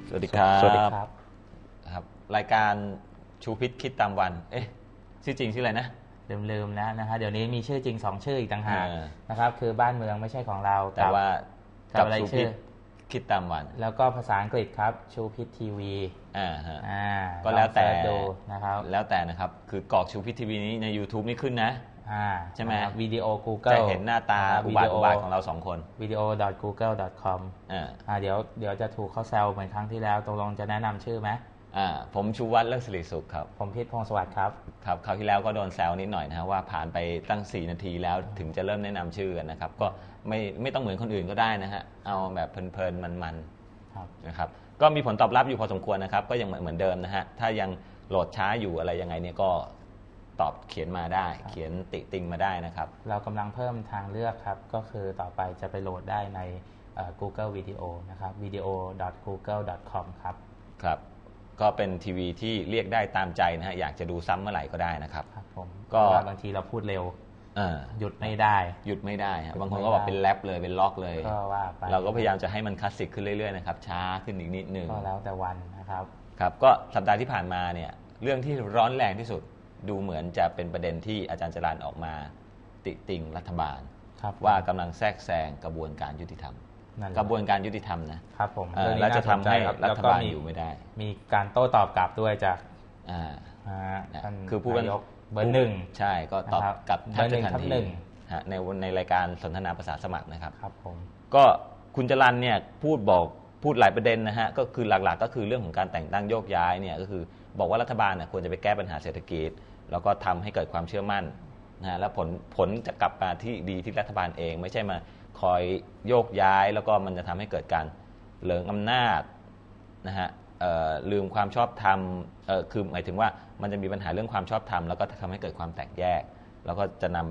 สวัสดีครับสวัสดีครับครับรายการชูพิษคิดตามวันชื่อจริงชื่ออะไรนะลืมนะฮะเดี๋ยวนี้มีชื่อจริง2ชื่ออีกต่างหากนะครับคือบ้านเมืองไม่ใช่ของเราแต่ว่ากับอะไรชื่อคิดตามวันแล้วก็ภาษาอังกฤษครับชูพิษทีวีก็แล้วแต่ดูนะครับแล้วแต่นะครับคือกรอกชูพิษทีวีนี้ใน YouTube นี่ขึ้นนะใช่ไหมวิดีโอ Google จะเห็นหน้าตาอุบาทของเรา2คน video.google.com เดี๋ยวจะถูกเขาแซวเหมือนครั้งที่แล้วตกลงจะแนะนำชื่อไหมผมชูวัฒน์เลิศสิริสุขครับผมพิษพงศ์สวัสดิ์ครับคราวที่แล้วก็โดนแซวนิดหน่อยนะว่าผ่านไปตั้ง4 นาทีแล้วถึงจะเริ่มแนะนำชื่อกันนะครับก็ไม่ต้องเหมือนคนอื่นก็ได้นะฮะเอาแบบเพลินๆมันๆนะครับก็มีผลตอบรับอยู่พอสมควรนะครับก็ยังเหมือนเดิมนะฮะถ้ายังโหลดช้าอยู่อะไรยังไงเนี่ยก็ตอบเขียนมาได้เขียนติติงมาได้นะครับเรากำลังเพิ่มทางเลือกครับก็คือต่อไปจะไปโหลดได้ในGoogle Video นะครับ video.google.com ครับก็เป็นทีวีที่เรียกได้ตามใจนะฮะอยากจะดูซ้ำเมื่อไหร่ก็ได้นะครับครับผมก็บางทีเราพูดเร็วหยุดไม่ได้บางคนก็บอกเป็นแรปเลยเป็นล็อกเลยก็ว่าไปเราก็พยายามจะให้มันคลาสสิกขึ้นเรื่อยๆนะครับช้าขึ้นอีกนิดนึงก็แล้วแต่วันนะครับครับก็สัปดาห์ที่ผ่านมาเนี่ยเรื่องที่ร้อนแรงที่สุดดูเหมือนจะเป็นประเด็นที่อาจารย์จรัญออกมาติติงรัฐบาลว่ากำลังแทรกแซงกระบวนการยุติธรรมกระบวนการยุติธรรมนะครับผมแล้วจะทำให้รัฐบาลอยู่ไม่ได้มีการโต้ตอบกลับด้วยจากคือผู้นายกเบอร์หนึ่งใช่ก็ตอบกลับทันทีในรายการสนทนาภาษาสมัครนะครับครับผมก็คุณจรัญเนี่ยพูดหลายประเด็นนะฮะก็คือหลักๆก็คือเรื่องของการแต่งตั้งโยกย้ายเนี่ยก็คือบอกว่ารัฐบาลควรจะไปแก้ปัญหาเศรษฐกิจแล้วก็ทำให้เกิดความเชื่อมั่นนะแล้วผลจะกลับมาที่ดีที่รัฐบาลเองไม่ใช่มาคอยโยกย้ายแล้วก็มันจะทำให้เกิดการเหลิงอำนาจนะฮะลืมความชอบธรรมคือหมายถึงว่ามันจะมีปัญหาเรื่องความชอบธรรมแล้วก็ทำให้เกิดความแตกแยกแล้วก็จะนำไป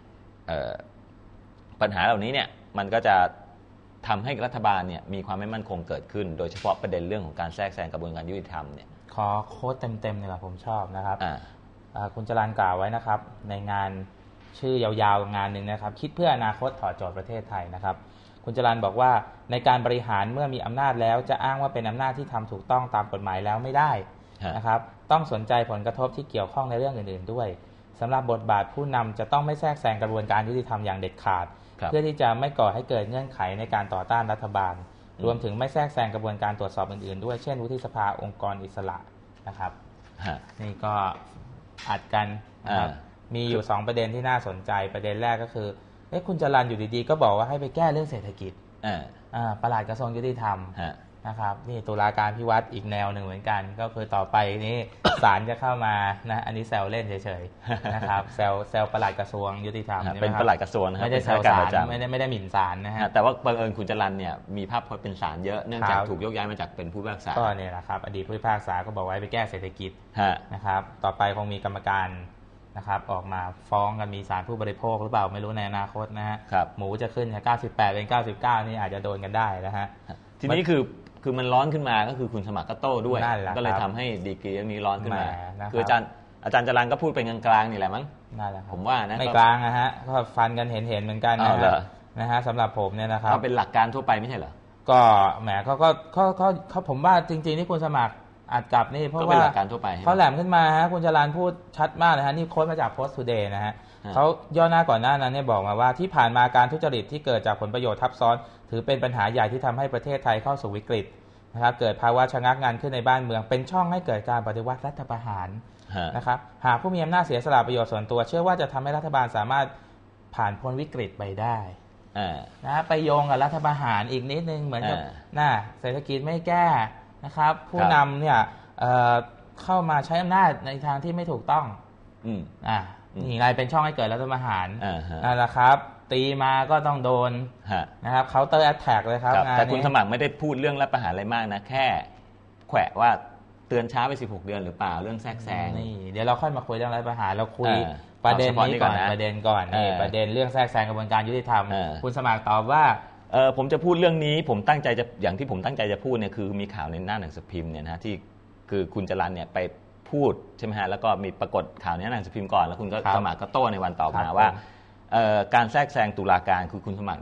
ปัญหาเหล่านี้เนี่ยมันก็จะทำให้รัฐบาลเนี่ยมีความไม่มั่นคงเกิดขึ้นโดยเฉพาะประเด็นเรื่องของการแทรกแซงกระบวนการยุติธรรมเนี่ยขอโค้ดเต็มๆเลยผมชอบนะครับคุณจรัญกล่าวไว้นะครับในงานชื่อยาวๆงานหนึ่งนะครับคิดเพื่ออนาคตถอดโจทย์ประเทศไทยนะครับคุณจรัญบอกว่าในการบริหารเมื่อมีอำนาจแล้วจะอ้างว่าเป็นอำนาจที่ทำถูกต้องตามกฎหมายแล้วไม่ได้นะครับต้องสนใจผลกระทบที่เกี่ยวข้องในเรื่องอื่นๆด้วยสำหรับบทบาทผู้นำจะต้องไม่แทรกแซงกระบวนการยุติธรรมอย่างเด็ดขาดเพื่อที่จะไม่ก่อให้เกิดเงื่อนไขในการต่อต้านรัฐบาลรวมถึงไม่แทรกแซงกระบวนการตรวจสอบอื่นๆด้วยเช่นวุฒิสภาองค์กรอิสระนะครับนี่ก็อัดกันนะครับมีอยู่2ประเด็นที่น่าสนใจประเด็นแรกก็คือคุณจรัญอยู่ดีๆก็บอกว่าให้ไปแก้เรื่องเศรษฐกิจปลัดกระทรวงยุติธรรมนะครับนี่ตุลาการพิวัตรอีกแนวหนึ่งเหมือนกันก็คือต่อไปนี้ศาลจะเข้ามานะอันนี้แซวเล่นเฉยๆนะครับแซวปลัดกระทรวงยุติธรรมเป็นปลัดกระทรวงไม่ได้แซวศาลไม่ได้หมิ่นศาลนะฮะแต่ว่าบังเอิญคุณจรัญเนี่ยมีภาพพจน์เป็นศาลเยอะเนื่องจากถูกยกย้ายมาจากเป็นผู้พิพากษาก็เนี่ยแหละครับอดีตผู้พิพากษาก็บอกไว้ไปแก้เศรษฐกิจนะครับต่อไปคงมีกรรมการนะครับออกมาฟ้องกันมีศาลผู้บริโภคหรือเปล่าไม่รู้ในอนาคตนะฮะหมูจะขึ้นจาก98เป็น99นี่อาจจะโดนกันได้นะฮะทีนี้คือมันร้อนขึ้นมาก็คือคุณสมัครก็โต้ด้วยก็เลยทำให้ดีกรีเรื่องนี้ร้อนขึ้นมาคืออาจารย์จรัญก็พูดเป็นกลางๆนี่แหละมั้งผมว่านะไม่กลางนะฮะก็ฟันกันเห็นเหมือนกันนะฮะสำหรับผมเนี่ยนะครับเป็นหลักการทั่วไปไม่ใช่เหรอก็แหมเขาผมว่าจริงๆที่คุณสมัครอัดกลับนี่เพราะว่าเขาแหลมขึ้นมาฮะคุณจรัญพูดชัดมากนะฮะนี่โค้ดมาจาก Post Today นะฮะเขาย่อหน้าก่อนหน้านั้นเนี่ยบอกมาว่าที่ผ่านมาการทุจริตที่เกิดจากผลประโยชน์ทับซ้อนถือเป็นปัญหาใหญ่ที่ทำให้ประเทศไทยเข้าสู่วิกฤตนะครับเกิดภาวะชะงักงันขึ้นในบ้านเมืองเป็นช่องให้เกิดการปฏิวัติรัฐประหารนะครับหากผู้มีอำนาจเสียสละประโยชน์ส่วนตัวเชื่อว่าจะทำให้รัฐบาลสามารถผ่านพ้นวิกฤตไปได้นะไปโยงกับรัฐประหารอีกนิดนึงเหมือนกับเศรษฐกิจไม่แก้นะครับผู้นำเนี่ยเข้ามาใช้อำนาจในทางที่ไม่ถูกต้องนี่ไงเป็นช่องให้เกิดรัฐประหารนั่นแหละครับตีมาก็ต้องโดนนะครับเคาน์เตอร์แอทแทกเลยครับแต่คุณสมัครไม่ได้พูดเรื่องรัฐประหารอะไรมากนะแค่แขวะว่าเตือนช้าไป16 เดือนหรือเปล่าเรื่องแทรกแซงนี่เดี๋ยวเราค่อยมาคุยเรื่องรัฐประหารเราคุยประเด็นนี้ก่อนประเด็นก่อนนี่ประเด็นเรื่องแทรกแซงกระบวนการยุติธรรมคุณสมัครตอบว่าผมจะพูดเรื่องนี้ผมตั้งใจจะอย่างที่ผมตั้งใจจะพูดเนี่ยคือมีข่าวในหน้าหนังสือพิมพ์เนี่ยนะที่คือคุณจรัญเนี่ยไปพูดใช่ไหมฮะแล้วก็มีปรากฏข่าวในหน้าหนังสือพิมพ์ก่อนแล้วคุณก็สมัครก็โต้ในวันต่อมาว่าการแทรกแซงตุลาการคือคุณสมัครเนี่ย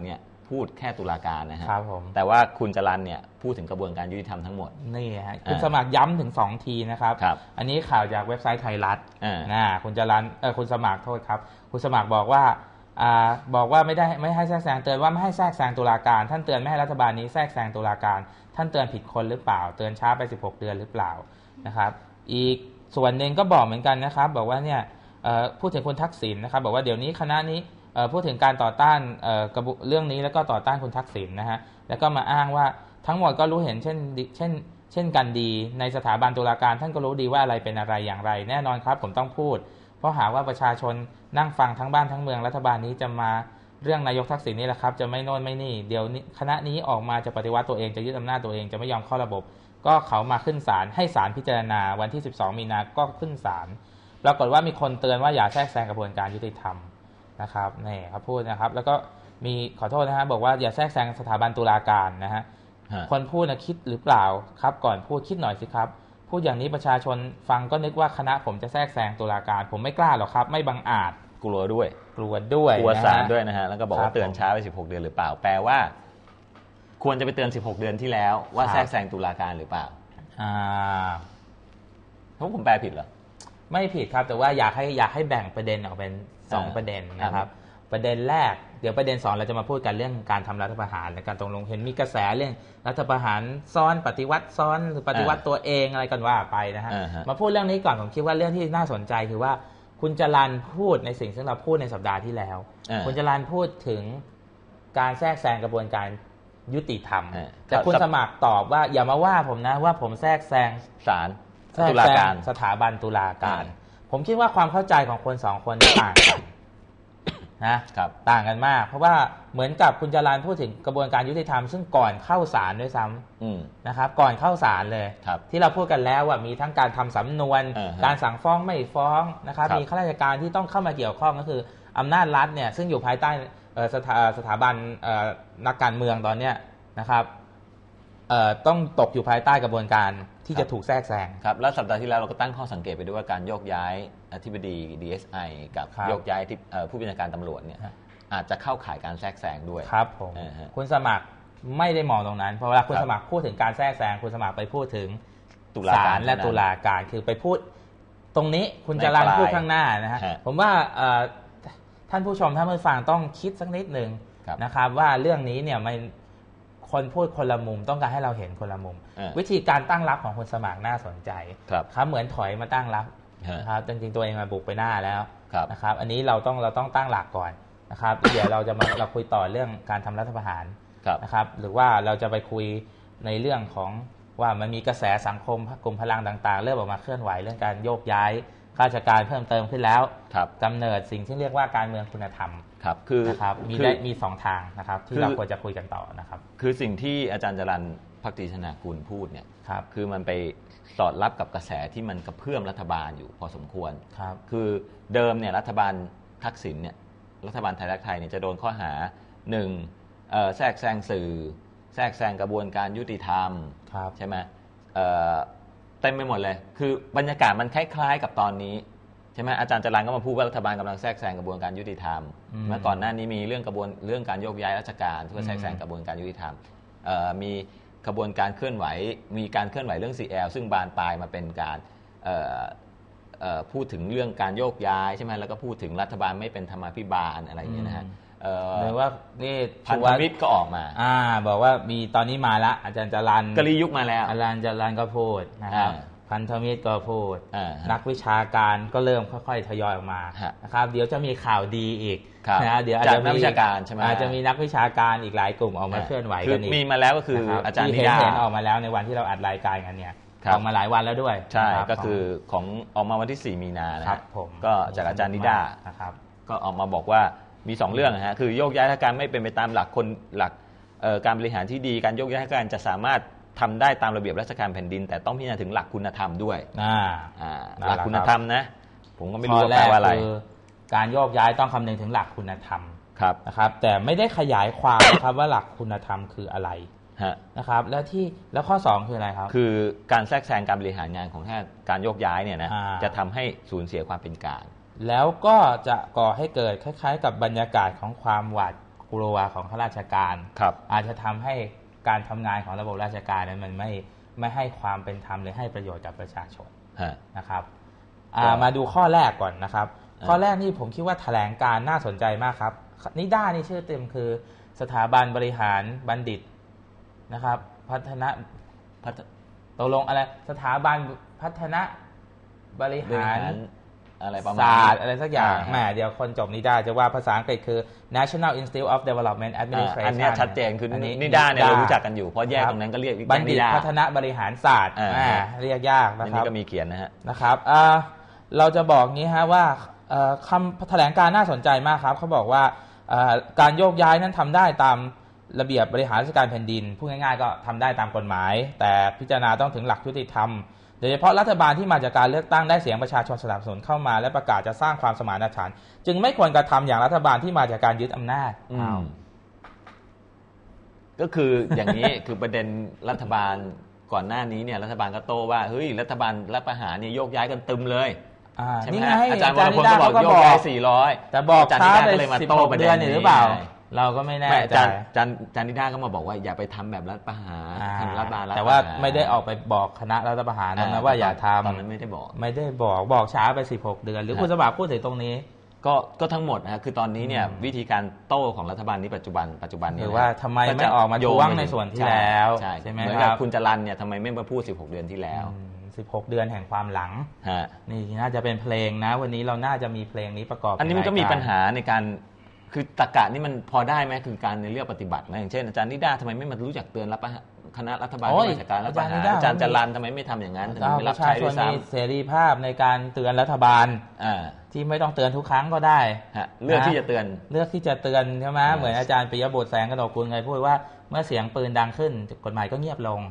พูดแค่ตุลาการนะฮะครับผมแต่ว่าคุณจรัญเนี่ยพูดถึงกระบวนการยุติธรรมทั้งหมดนี่ฮะคุณสมัครย้ำถึง2ทีนะครับอันนี้ข่าวจากเว็บไซต์ไทยรัฐคุณจรัญคุณสมัครโทษครับคุณสมัครบอกว่าไม่ให้แทรกแซงเตือนว่าไม่ให้แทรกแซงตุลาการท่านเตือนไม่ให้รัฐบาลนี้แทรกแซงตุลาการท่านเตือนผิดคนหรือเปล่าเตือนช้าไป16 เดือนหรือเปล่านะครับอีกส่วนหนึ่งก็บอกเหมือนกันนะครับบอกว่าเนี่ยพูดถึงคุณทักษิณนะครับบอกว่าเดี๋ยวนี้คณะนี้พูดถึงการต่อต้านเรื่องนี้แล้วก็ต่อต้านคุณทักษิณนะฮะแล้วก็มาอ้างว่าทั้งหมดก็รู้เห็นเช่นกันดีในสถาบันตุลาการท่านก็รู้ดีว่าอะไรเป็นอะไรอย่างไรแน่นอนครับผมต้องพูดเพราะหากว่าประชาชนนั่งฟังทั้งบ้านทั้งเมืองรัฐบาลนี้จะมาเรื่องนายกทักษิณนี่แหละครับจะไม่โน่นไม่นี่เดี๋ยวคณะนี้ออกมาจะปฏิวัติตัวเองจะยึดอำนาจตัวเองจะไม่ยอมเข้าระบบก็เขามาขึ้นศาลให้ศาลพิจารณาวันที่12 มีนาก็ขึ้นศาลปรากฏว่ามีคนเตือนว่าอย่าแทรกแซงกระบวนการยุติธรรมนะครับนี่เขาพูดนะครับแล้วก็มีขอโทษนะฮะบอกว่าอย่าแทรกแซงสถาบันตุลาการนะฮะคนพูดนะคิดหรือเปล่าครับก่อนพูดคิดหน่อยสิครับพูดอย่างนี้ประชาชนฟังก็นึกว่าคณะผมจะแทรกแซงตุลาการผมไม่กล้าหรอกครับไม่บังอาจกลัวด้วยกลัวศาลด้วยนะฮะแล้วก็บอกว่าเตือนช้าไป16 เดือนหรือเปล่าแปลว่าควรจะไปเตือน16 เดือนที่แล้วว่าแทรกแซงตุลาการหรือเปล่าเพราะผมแปลผิดเหรอไม่ผิดครับแต่ว่าอยากให้แบ่งประเด็นออกเป็น2 ประเด็นนะครับประเด็นแรกเดี๋ยวประเด็น2เราจะมาพูดกันเรื่องการทำรัฐประหารและการตกลงเห็นมีกระแสเรื่องรัฐประหารซ้อนปฏิวัติซ้อนหรือปฏิวัติตัวเองอะไรกันว่าไปนะฮะมาพูดเรื่องนี้ก่อนผมคิดว่าเรื่องที่น่าสนใจคือว่าคุณจรัญพูดในสิ่งที่เราพูดในสัปดาห์ที่แล้วคุณจรัญพูดถึงการแทรกแซงกระบวนการยุติธรรมแต่คุณสมัครตอบว่าอย่ามาว่าผมนะว่าผมแทรกแซงศาลตุลาการสถาบันตุลาการผมคิดว่าความเข้าใจของคน2 คนต่างกันนะครับต่างกันมากเพราะว่าเหมือนกับคุณจรัญพูดถึงกระบวนการยุติธรรมซึ่งก่อนเข้าศาลด้วยซ้ำนะครับก่อนเข้าศาลเลยที่เราพูดกันแล้วว่ามีทั้งการทำสำนวนการสั่งฟ้องไม่ฟ้องนะครับมีข้าราชการที่ต้องเข้ามาเกี่ยวข้องก็คืออำนาจรัฐเนี่ยซึ่งอยู่ภายใต้สถาบันนักการเมืองตอนเนี้ยนะครับต้องตกอยู่ภายใต้กระบวนการที่จะถูกแทรกแซงครับแล้วสัปดาห์ที่แล้วเราก็ตั้งข้อสังเกตไปด้วยว่าการโยกย้ายอธิบดี DSI กับโยกย้ายที่ผู้บัญชาการตำรวจเนี่ยอาจจะเข้าข่ายการแทรกแซงด้วยครับผมคุณสมัครไม่ได้มองตรงนั้นเพราะเวลาคุณสมัครพูดถึงการแทรกแซงคุณสมัครไปพูดถึงศาลและตุลาการคือไปพูดตรงนี้คุณจรัญพูดข้างหน้านะฮะผมว่าท่านผู้ชมท่านผู้ฟังต้องคิดสักนิดนึงนะครับว่าเรื่องนี้เนี่ยมันคนพูดคนละมุมต้องการให้เราเห็นคนละมุมวิธีการตั้งรับของคุณสมัครน่าสนใจครับเหมือนถอยมาตั้งรับนะครับจริงๆตัวเองมาบุกไปหน้าแล้วนะครับอันนี้เราต้องตั้งหลักก่อนนะครับเดี๋ยวเราคุยต่อเรื่องการทำรัฐประหารนะครับหรือว่าเราจะไปคุยในเรื่องของว่ามันมีกระแสสังคมกลุ่มพลังต่างๆเริ่มออกมาเคลื่อนไหวเรื่องการโยกย้ายข้าราชการเพิ่มเติมขึ้นแล้วกำเนิดสิ่งที่เรียกว่าการเมืองคุณธรรมครับคือนะครับมี2 ทางนะครับที่เราควรจะคุยกันต่อนะครับคือสิ่งที่อาจารย์จรัญ ภักดีชนากุลพูดเนี่ยคือมันไปสอดรับกับกระแสที่มันกระเพื่อมรัฐบาลอยู่พอสมควรคือเดิมเนี่ยรัฐบาลทักษิณเนี่ยรัฐบาลไทยรักไทยเนี่ยจะโดนข้อหา1แทรกแซงสื่อแทรกแซงกระบวนการยุติธรรมใช่ไหมเต็มไปหมดเลยคือบรรยากาศมันคล้ายๆกับตอนนี้ใช่ไหมอาจารย์จรัญก็มาพูดว่ารัฐบาลกำลังแทรกแซงกระบวนการยุติธรรมเมื่อก่อนหน้านี้มีเรื่องการโยกย้ายราชการเพื่อแทรกแซงกระบวนการยุติธรรมมีกระบวนการเคลื่อนไหวมีการเคลื่อนไหวเรื่อง CL ซึ่งบานปลายมาเป็นการพูดถึงเรื่องการโยกย้ายใช่ไหมแล้วก็พูดถึงรัฐบาลไม่เป็นธรรมาภิบาลอะไรอย่างเงี้ยนะฮะหรือว่านี่พันธมิตรก็ออกมาบอกว่ามีตอนนี้มาละอาจารย์จรัญกลียุคมาแล้วอาจารย์จรัญก็พูดนะครับพันธมิตรก็พูดนักวิชาการก็เริ่มค่อยๆทยอยออกมานะครับเดี๋ยวจะมีข่าวดีอีกนะเดี๋ยวอาจจะมีนักวิชาการใช่ไหมอาจจะมีนักวิชาการอีกหลายกลุ่มออกมาเคลื่อนไหวกันอีกมีมาแล้วก็คืออาจารย์นิดาเห็นออกมาแล้วในวันที่เราอัดรายการกันเนี่ยออกมาหลายวันแล้วด้วยใช่ก็คือของออกมาวันที่4 มีนานะครับก็จากอาจารย์นิดาก็ออกมาบอกว่ามี2เรื่องนะฮะคือโยกย้ายราชการไม่เป็นไปตามหลักการบริหารที่ดีการโยกย้ายราชการจะสามารถทำได้ตามระเบียบราชการแผ่นดินแต่ต้องพิจารณาถึงหลักคุณธรรมด้วยหลักคุณธรรมนะผมก็ไม่รู้ว่าแปลว่าอะไรการโยกย้ายต้องคำนึงถึงหลักคุณธรรมนะครับแต่ไม่ได้ขยายความนะครับว่าหลักคุณธรรมคืออะไรนะครับแล้วข้อ2คืออะไรครับคือการแทรกแซงการบริหารงานของการโยกย้ายเนี่ยนะจะทำให้สูญเสียความเป็นกลางแล้วก็จะก่อให้เกิดคล้ายๆกับบรรยากาศของความหวาดกลัวของข้าราชการอาจจะทำให้การทำงานของระบบราชการนั้นมันไม่ให้ความเป็นธรรมหรือให้ประโยชน์กับประชาชนนะครับมาดูข้อแรกก่อนนะครับข้อแรกนี่ผมคิดว่าแถลงการน่าสนใจมากครับนิด้านี่ชื่อเต็มคือสถาบันบริหารบัณฑิตนะครับตกลงอะไรสถาบันพัฒนาบริหารอะไรประมาณศาสตร์อะไรสักอย่างแหมเดี๋ยวคนจบนิด้าจะว่าภาษาอังกฤษคือ National Institute of Development Administration อันนี้ชัดเจนคือนิด้าเนี่ยเรารู้จักกันอยู่เพราะแยกตรงนั้นก็เรียกบัณฑิตพัฒนาบริหารศาสตร์เรียกยากนะครับนี่ก็มีเขียนนะครับเราจะบอกงี้ฮะว่าคำแถลงการน่าสนใจมากครับเขาบอกว่าการโยกย้ายนั้นทำได้ตามระเบียบบริหารราชการแผ่นดินพูดง่ายๆก็ทำได้ตามกฎหมายแต่พิจารณาต้องถึงหลักยุติธรรมโดยเฉพาะรัฐบาลที่มาจากการเลือกตั้งได้เสียงประชาชนสนับสนุนเข้ามาและประกาศจะสร้างความสมานฉันท์จึงไม่ควรกระทำอย่างรัฐบาลที่มาจากการยึดอำนาจก็คืออย่างนี้ คือประเด็นรัฐบาลก่อนหน้านี้เนี่ยรัฐบาลก็โต้ว่าเฮ้ยรัฐบาลรัฐประหารเนี่ยโยกย้ายกันตึมเลยใช่ไหมอาจารย์วรพลก็บอกโยกย้าย400 แต่บอกช้าไป16 เดือนหรือเปล่าเราก็ไม่แน่ใจจารย์นิด้าก็มาบอกว่าอย่าไปทำแบบรัฐประหารรัฐบาลแต่ว่าไม่ได้ออกไปบอกคณะรัฐประหารนะว่าอย่าทำตอนนั้นไม่ได้บอกช้าไป16 เดือนหรือคุณสบับพูดถึงตรงนี้ก็ทั้งหมดนะคือตอนนี้เนี่ยวิธีการโต้ของรัฐบาลนี้ปัจจุบันนี้คือว่าทำไมไม่ออกมาท้วงในส่วนที่แล้วใช่ไหมเหมือนกับคุณจรัญเนี่ยทำไมไม่มาพูด16 เดือนที่แล้ว 16 เดือนแห่งความหลังนี่น่าจะเป็นเพลงนะวันนี้เราน่าจะมีเพลงนี้ประกอบอันนี้มันก็มีปัญหาในการคือตรรกะนี่มันพอได้ไหมคือการในเรื่องปฏิบัตินะอย่างเช่นอาจารย์นิด้าทำไมไม่มารู้จักเตือนคณะรัฐบาลที่มาจากการรัฐประหารอาจารย์จรัญทำไมไม่ทำอย่างนั้นถึงไม่รับใช้ด้วยซ้ำเสรีภาพในการเตือนรัฐบาลที่ไม่ต้องเตือนทุกครั้งก็ได้เลือกที่จะเตือนใช่ไหมเหมือนอาจารย์ปิยบุตรแสงกนกกุลเคยพูดว่าเมื่อเสียงปืนดังขึ้นกฎหมายก็เงียบลง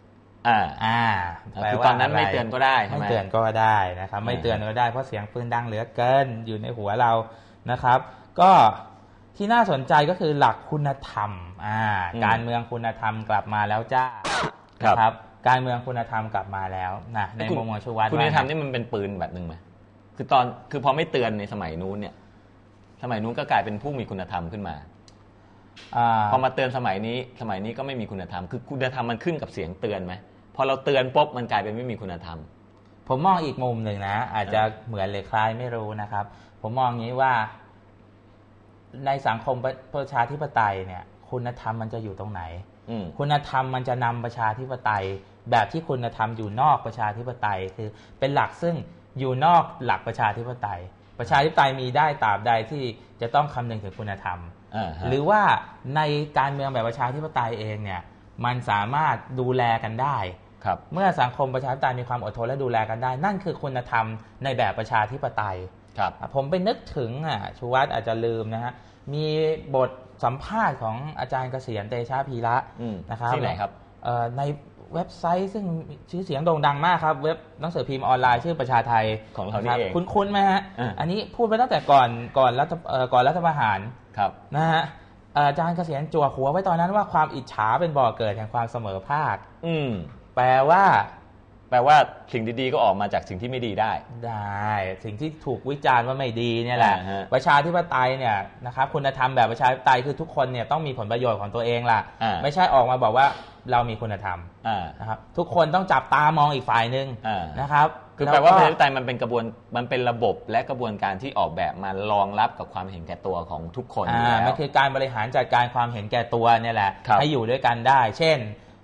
คือตอนนั้นไม่เตือนก็ได้ไม่เตือนก็ได้นะครับไม่เตือนก็ได้เพราะเสียงปืนดังเหลือเกินอยู่ในหัวเรานะครับก็ที่น่าสนใจก็คือหลักคุณธรรมการเมืองคุณธรรมกลับมาแล้วจ้าครับการเมืองคุณธรรมกลับมาแล้วนะในมุมมองชูวัฒน์คุณธรรมนี่มันเป็นปืนแบบนึงไหมคือพอไม่เตือนในสมัยนู้นเนี่ยสมัยนู้นก็กลายเป็นผู้มีคุณธรรมขึ้นมาพอมาเตือนสมัยนี้ก็ไม่มีคุณธรรมคือคุณธรรมมันขึ้นกับเสียงเตือนไหมพอเราเตือนปุ๊บมันกลายเป็นไม่มีคุณธรรมผมมองอีกมุมหนึ่งนะอาจจะเหมือนหรือคล้ายไม่รู้นะครับผมมองงี้ว่าในสังคมประชาธิปไตยเนี่ยคุณธรรมมันจะอยู่ตรงไหนคุณธรรมมันจะนำประชาธิปไตยแบบที่คุณธรรมอยู่นอกประชาธิปไตยคือเป็นหลักซึ่งอยู่นอกหลักประชาธิปไตยประชาธิปไตยมีได้ตราบใดที่จะต้องคำนึงถึงคุณธรรมหรือว่าในการเมืองแบบประชาธิปไตยเองเนี่ยมันสามารถดูแลกันได้เมื่อสังคมประชาธิปไตยมีความอดทนและดูแลกันได้นั่นคือคุณธรรมในแบบประชาธิปไตยผมไปนึกถึงชูวัฒน์อาจจะลืมนะฮะมีบทสัมภาษณ์ของอาจารย์เกษียณเตชะพีระนะครับที่ไหนครับในเว็บไซต์ซึ่งชื่อเสียงโด่งดังมากครับเว็บหนังสือพิมพ์ออนไลน์ชื่อประชาไทยของเรานี่เองคุ้นๆไหมฮะอันนี้พูดไปตั้งแต่ก่อนรัฐประหารนะฮะอาจารย์เกษียณจั่วหัวไว้ตอนนั้นว่าความอิจฉาเป็นบ่อเกิดแห่งความเสมอภาคแปลว่าสิ่งดีๆก็ออกมาจากสิ่งที่ไม่ดีได้สิ่งที่ถูกวิจารณ์ว่าไม่ดีเนี่ยแหละประชาธิปไตยเนี่ยนะครับคุณธรรมแบบประชาธิปไตยคือทุกคนเนี่ยต้องมีผลประโยชน์ของตัวเองล่ะไม่ใช่ออกมาบอกว่าเรามีคุณธรรมนะครับทุกคนต้องจับตามองอีกฝ่ายนึงนะครับคือแปลว่าประชาธิปไตยมันเป็นระบบและกระบวนการที่ออกแบบมารองรับกับความเห็นแก่ตัวของทุกคนแล้วมันคือการบริหารจัดการความเห็นแก่ตัวเนี่ยแหละให้อยู่ด้วยกันได้เช่น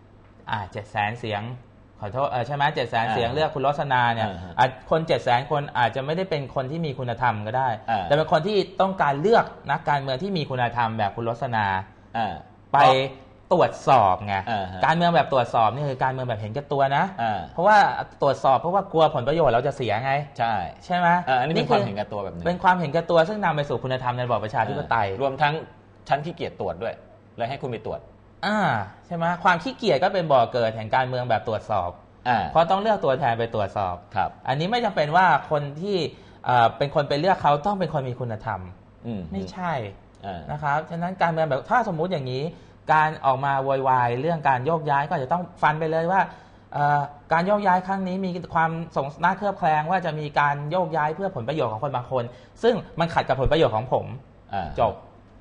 700,000 เสียงขอโทษใช่ไหม700,000 เสียงเลือกคุณรสนาเนี่ยคน 700,000 คนอาจจะไม่ได้เป็นคนที่มีคุณธรรมก็ได้แต่เป็นคนที่ต้องการเลือกนักการเมืองที่มีคุณธรรมแบบคุณรสนาไปตรวจสอบไงการเมืองแบบตรวจสอบนี่คือการเมืองแบบเห็นแก่ตัวนะเพราะว่าตรวจสอบเพราะว่ากลัวผลประโยชน์เราจะเสียไงใช่ไหมอันนี้เป็นความเห็นแก่ตัวแบบนึงเป็นความเห็นแก่ตัวซึ่งนำไปสู่คุณธรรมในระบอบประชาธิปไตยรวมทั้งชั้นขี้เกียจตรวจด้วยเลยให้คุณไปตรวจใช่ไหมความขี้เกียจก็เป็นบ่อเกิดแห่งการเมืองแบบตรวจสอบเพราะต้องเลือกตัวแทนไปตรวจสอบอันนี้ไม่จำเป็นว่าคนที่เป็นคนไปเลือกเขาต้องเป็นคนมีคุณธรรมไม่ใช่นะครับฉะนั้นการเมืองแบบถ้าสมมุติอย่างนี้การออกมาโวยวายเรื่องการโยกย้ายก็จะต้องฟันไปเลยว่าการโยกย้ายครั้งนี้มีความน่าเคลือบแคลงว่าจะมีการโยกย้ายเพื่อผลประโยชน์ของคนบางคนซึ่งมันขัดกับผลประโยชน์ของผมจบ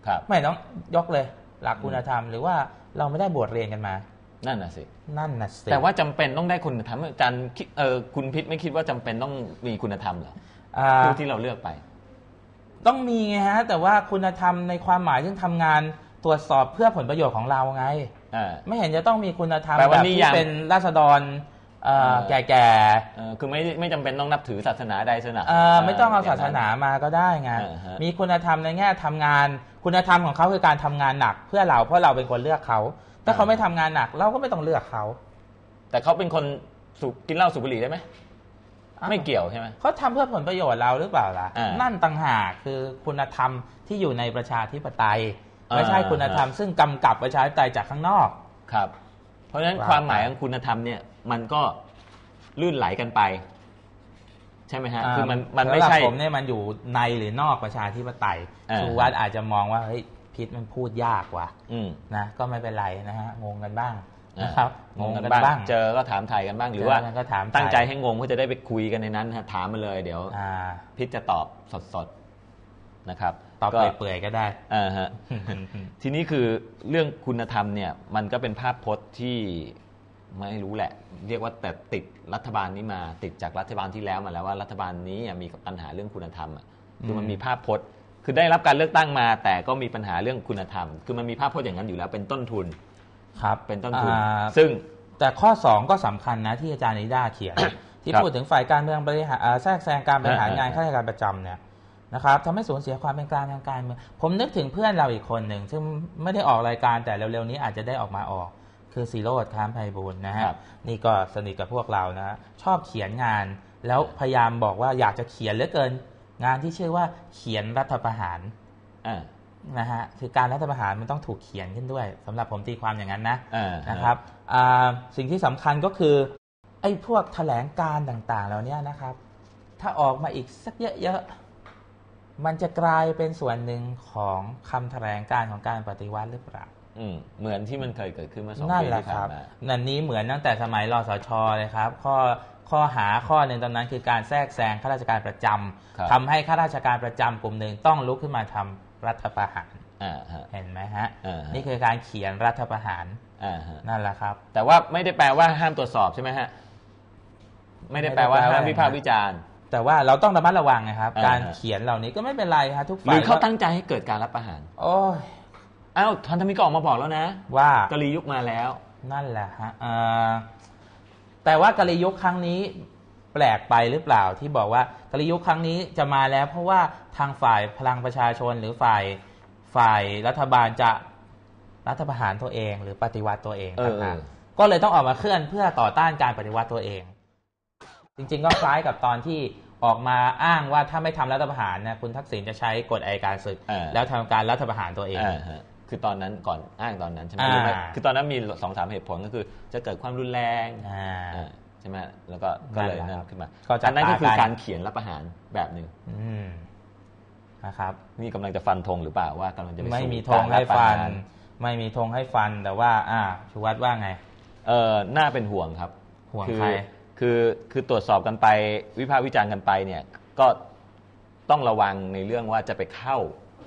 ไม่ต้องยกเลยหลักคุณธรรมหรือว่าเราไม่ได้บทเรียนกันมานั่นน่ะสิแต่ว่าจำเป็นต้องได้คุณธรรมอาจารย์คุณพิษไม่คิดว่าจำเป็นต้องมีคุณธรรมเหรอที่เราเลือกไปต้องมีไงฮะแต่ว่าคุณธรรมในความหมายที่ทำงานตรวจสอบเพื่อผลประโยชน์ของเราไงไม่เห็นจะต้องมีคุณธรรมแบบที่เป็นราษฎรแก่ๆคือไม่จำเป็นต้องนับถือศาสนาใดศาสนาไม่ต้องเอาศาสนามาก็ได้ไงมีคุณธรรมในแง่ทำงานคุณธรรมของเขาคือการทำงานหนักเพื่อเราเพราะเราเป็นคนเลือกเขาถ้าเขาไม่ทำงานหนักเราก็ไม่ต้องเลือกเขาแต่เขาเป็นคนกินเหล้าสูบบุหรี่ได้ไหมไม่เกี่ยวใช่ไหมเขาทำเพื่อผลประโยชน์เราหรือเปล่าล่ะนั่นต่างหากคือคุณธรรมที่อยู่ในประชาธิปไตยไม่ใช่คุณธรรมซึ่งกำกับประชาธิปไตยจากข้างนอกครับเพราะฉะนั้นความหมายของคุณธรรมเนี่ยมันก็ลื่นไหลกันไปใช่ไหมฮะคือมันไม่ใช่ผมเนี่ยมันอยู่ในหรือนอกประชาธิปไตยชูวัฒน์อาจจะมองว่าเฮ้ยพิษมันพูดยากว่ะนะก็ไม่เป็นไรนะฮะงงกันบ้างนะครับงงกันบ้างเจอก็ถามไทยกันบ้างหรือว่าตั้งใจให้งงก็จะได้ไปคุยกันในนั้นถามมาเลยเดี๋ยวพิษจะตอบสดๆนะครับตอบเปื่อยๆก็ได้ฮะทีนี้คือเรื่องคุณธรรมเนี่ยมันก็เป็นภาพพจน์ที่ไม่รู้แหละเรียกว่าแต่ติดรัฐบาลนี้มาติดจากรัฐบาลที่แล้วมาแล้วว่ารัฐบาลนี้มีปัญหาเรื่องคุณธรรมคือมันมีภาพพจน์คือได้รับการเลือกตั้งมาแต่ก็มีปัญหาเรื่องคุณธรรมคือมันมีภาพพจน์อย่างนั้นอยู่แล้วเป็นต้นทุนครับเป็นต้นทุนซึ่งแต่ข้อ2ก็สำคัญนะที่อาจารย์นิด้าเขียน ที่พูดถึงฝ่ายการเมืองบริหารแทรกแซงการบริหารงานข้าราชการประจำเนี่ยนะครับทำให้สูญเสียความเป็นกลางทางการเมืองผมนึกถึงเพื่อนเราอีกคนหนึ่งซึ่งไม่ได้ออกรายการแต่เร็วๆนี้อาจจะได้ออกมาออกคือศิโรจน์ ค้ามไพบูลย์นะฮะนี่ก็สนิทกับพวกเรานะชอบเขียนงานแล้วพยายามบอกว่าอยากจะเขียนเหลือเกินงานที่ชื่อว่าเขียนรัฐประหารนะฮะคือการรัฐประหารมันต้องถูกเขียนขึ้นด้วยสำหรับผมตีความอย่างนั้นนะครับสิ่งที่สำคัญก็คือไอ้พวกแถลงการต่างๆเหล่านี้นะครับถ้าออกมาอีกสักเยอะๆมันจะกลายเป็นส่วนหนึ่งของคำแถลงการของการปฏิวัติหรือเปล่าเหมือนที่มันเคยเกิดขึ้นมา2 ปีที่ผ่านมานั่นนี้เหมือนตั้งแต่สมัยรสช.เลยครับข้อหาข้อหนึ่งตอนนั้นคือการแทรกแซงข้าราชการประจำทำให้ข้าราชการประจำกลุ่มหนึ่งต้องลุกขึ้นมาทำรัฐประหารเห็นไหมฮะนี่คือการเขียนรัฐประหารนั่นแหละครับแต่ว่าไม่ได้แปลว่าห้ามตรวจสอบใช่ไหมฮะไม่ได้แปลว่าห้ามวิพากษ์วิจารณ์แต่ว่าเราต้องระมัดระวังนะครับการเขียนเหล่านี้ก็ไม่เป็นไรครับทุกฝ่ายหรือเขาตั้งใจให้เกิดการรัฐประหารโอ้ยพันธมิตรก็ออกมาบอกแล้วนะว่ากลียุคมาแล้วนั่นแหละฮะแต่ว่ากลียุคครั้งนี้แปลกไปหรือเปล่าที่บอกว่ากลียุคครั้งนี้จะมาแล้วเพราะว่าทางฝ่ายพลังประชาชนหรือฝ่ายรัฐบาลจะรัฐประหารตัวเองหรือปฏิวัติตัวเองต่างๆก็เลยต้องออกมาเคลื่อนเพื่อต่อต้านการปฏิวัติตัวเองจริงๆก็คล้ายกับตอนที่ออกมาอ้างว่าถ้าไม่ทำรัฐประหารนะคุณทักษิณจะใช้กฎอัยการศึกแล้วทำการรัฐประหารตัวเองคือตอนนั้นก่อนอ้างตอนนั้นใช่ไหมคือตอนนั้นมี 2-3 เหตุผลก็คือจะเกิดความรุนแรงใช่ไหมแล้วก็เลยนั่นขึ้นมาอันนั้นก็คือการเขียนรัฐประหารแบบหนึ่งนะครับนี่กำลังจะฟันธงหรือเปล่าว่ากำลังจะไม่มีธงให้ฟันไม่มีธงให้ฟันแต่ว่าชูวัฒน์ว่าไงน่าเป็นห่วงครับห่วงใครคือตรวจสอบกันไปวิพากษ์วิจารณ์กันไปเนี่ยก็ต้องระวังในเรื่องว่าจะไปเข้า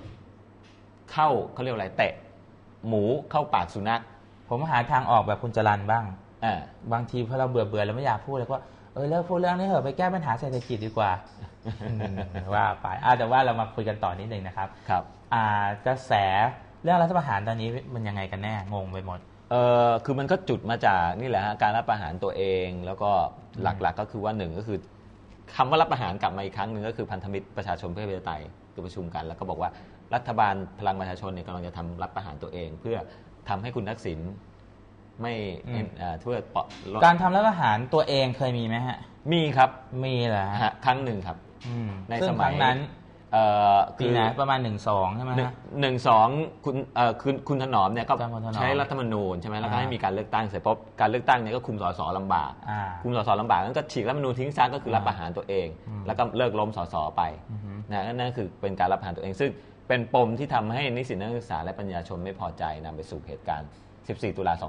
เขาเรียกอะไรเตะหมูเข้าปากสุนัขผมหาทางออกแบบคุณจรัญบ้างบางทีพอเราเบื่อแล้วไม่อยากพูดเลยว่าเลิกพูดเรื่องนี้เถอะไปแก้ปัญหาเศรษฐกิจดีกว่าว่าไปแต่ว่าเรามาคุยกันต่อนิดนึงนะครับกระแสเรื่องรัฐประหารตอนนี้มันยังไงกันแน่งงไปหมดคือมันก็จุดมาจากนี่แหละฮะการรัฐประหารตัวเองแล้วก็หลักๆก็คือว่าหนึ่งก็คือคำว่ารัฐประหารกลับมาอีกครั้งหนึ่งก็คือพันธมิตรประชาชนเพื่อประชาธิปไตยคือประชุมกันแล้วก็บอกว่ารัฐบาลพลังประชาชนเนี่ยกำลังจะทำรัฐประหารตัวเองเพื่อทำให้คุณทักษิณไม่เพื่อการทำรัฐประหารตัวเองเคยมีไหมฮะมีครับมีเหรอฮะครั้งหนึ่งครับในสมัยนั้นคือนะประมาณ1-2ใช่ไหมฮะคุณถนอมเนี่ยก็ใช้รัฐธรรมนูญใช่ไหมแล้วก็ให้มีการเลือกตั้งเสร็จปุ๊บการเลือกตั้งเนี่ยก็คุมสสลำบากคุมสสลำบากนั้นก็ฉีกรัฐธรรมนูญทิ้งซะก็คือรัฐประหารตัวเองแล้วก็เลิกล้มสสไปนั่นคือเป็นการรัฐประหารตัวเองซึ่งเป็นปมที่ทำให้นิสิตนักศึกษาและปัญญาชนไม่พอใจนำไปสู่เหตุการณ์14 ตุลา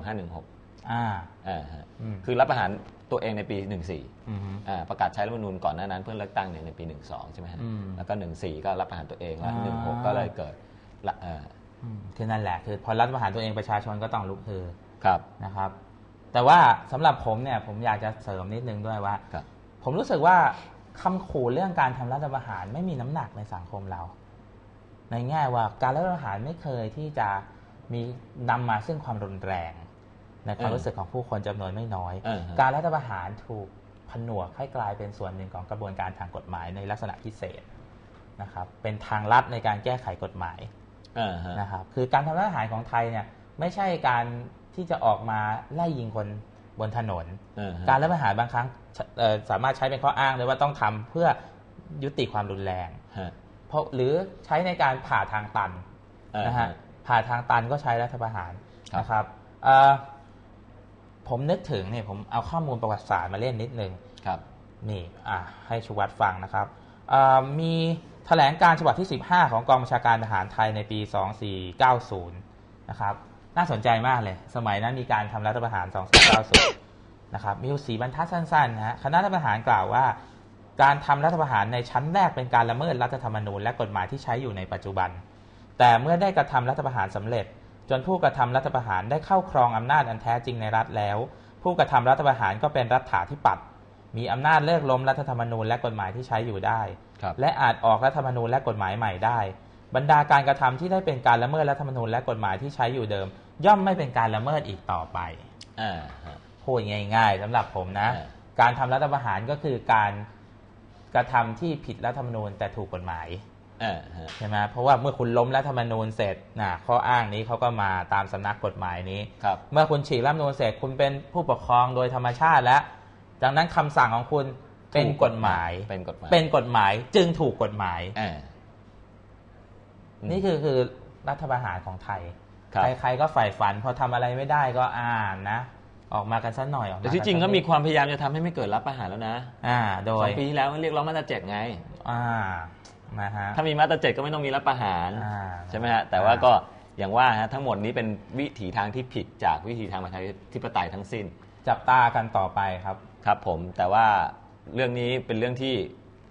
2516คือรัฐประหารตัวเองในปี 14ประกาศใช้รัฐธรรมนูญก่อนหน้านั้นเพื่อเลือกตั้งในปี 12ใช่ไหมฮะแล้วก็14ก็รัฐประหารตัวเองแล้ว16ก็เลยเกิดคือนั่นแหละคือพอรัฐประหารตัวเองประชาชนก็ต้องลุกฮือครับนะครับแต่ว่าสำหรับผมเนี่ยผมอยากจะเสริมนิดนึงด้วยว่าผมรู้สึกว่าคำขู่เรื่องการทำรัฐประหารไม่มีน้ำหนักในสังคมเราในแง่ว่าการรัฐประหารไม่เคยที่จะมีนำมาซึ่งความรุนแรงในความรู้สึกของผู้คนจำนวนไม่น้อยการรัฐประหารถูกผนวกให้กลายเป็นส่วนหนึ่งของกระบวนการทางกฎหมายในลักษณะพิเศษนะครับเป็นทางลัดในการแก้ไขกฎหมายนะครับคือการทำรัฐประหารของไทยเนี่ยไม่ใช่การที่จะออกมาไล่ยิงคนบนถนนการรัฐประหารบางครั้งสามารถใช้เป็นข้ออ้างเลยว่าต้องทำเพื่อยุติความรุนแรงเพราะหรือใช้ในการผ่าทางตันนะฮะผ่าทางตันก็ใช้รัฐประหารนะครับผมนึกถึงเนี่ยผมเอาข้อมูลประวัติศาสตร์มาเล่นนิดนึงนี่ให้ชูวัฒน์ฟังนะครับมีแถลงการฉบับที่15ของกองบัญชาการทหารไทยในปี2490นะครับน่าสนใจมากเลยสมัยนั้นมีการทำรัฐประหาร2490นะครับมีอยู่4บรรทัดสั้นๆนะฮะคณะรัฐประหารกล่าวว่าการทำรัฐประหารในชั้นแรกเป็นการละเมิดรัฐธรรมนูญและกฎหมายที่ใช้อยู่ในปัจจุบันแต่เมื่อได้กระทำรัฐประหารสำเร็จจนผู้กระทำรัฐประหารได้เข้าครองอำนาจอันแท้จริงในรัฐแล้วผู้กระทำรัฐประหารก็เป็นรัฐาธิปัตย์มีอำนาจเลิกล้มรัฐธรรมนูญและกฎหมายที่ใช้อยู่ได้และอาจออกรัฐธรรมนูญและกฎหมายใหม่ได้บรรดาการกระทำที่ได้เป็นการละเมิดรัฐธรรมนูญและกฎหมายที่ใช้อยู่เดิมย่อมไม่เป็นการละเมิดอีกต่อไปพูดง่ายๆสำหรับผมนะการทำรัฐประหารก็คือการกระทำที่ผิดรัฐธรรมนูญแต่ถูกกฎหมายใช่ไหมเพราะว่าเมื่อคุณล้มรัฐธรรมนูญเสร็จข้ออ้างนี้เขาก็มาตามสำนักกฎหมายนี้เมื่อคุณฉีกรัฐธรรมนูญเสร็จคุณเป็นผู้ปกครองโดยธรรมชาติแล้วดังนั้นคำสั่งของคุณเป็นกฎหมายจึงถูกกฎหมายนี่คือรัฐประหารของไทยใครๆก็ใฝ่ฝันพอทำอะไรไม่ได้ก็นะออกมากันสักหน่อยแต่ที่จริงก็มีความพยายามจะทำให้ไม่เกิดรัฐประหารแล้วนะโดย 2 ปีที่แล้วเรียกร้องมาตรา7ไงนะฮะถ้ามีมาตรา7ก็ไม่ต้องมีรัฐประหารใช่ไหมฮะแต่ว่าก็อย่างว่าฮะทั้งหมดนี้เป็นวิถีทางที่ผิดจากวิถีทางประชาธิปไตยทั้งสิ้นจับตากันต่อไปครับผมแต่ว่าเรื่องนี้เป็นเรื่องที่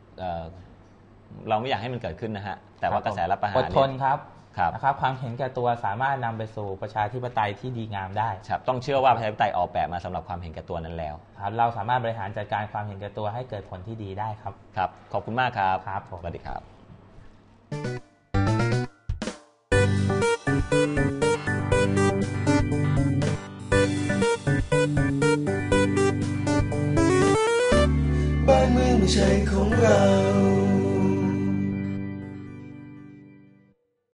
เราไม่อยากให้มันเกิดขึ้นนะฮะแต่ว่ากระแสรัฐประหารอดทนครับนะครับความเห็นแก่ตัวสามารถนำไปสู่ประชาธิปไตยที่ดีงามได้ครับต้องเชื่อว่าประชาธิปไตยออกแบบมาสำหรับความเห็นแก่ตัวนั้นแล้วครับเราสามารถบริหารจัดการความเห็นแก่ตัวให้เกิดผลที่ดีได้ครับครับขอบคุณมากครับครับสวัสดีครับบ้านเมืองไม่ใช่ของเรา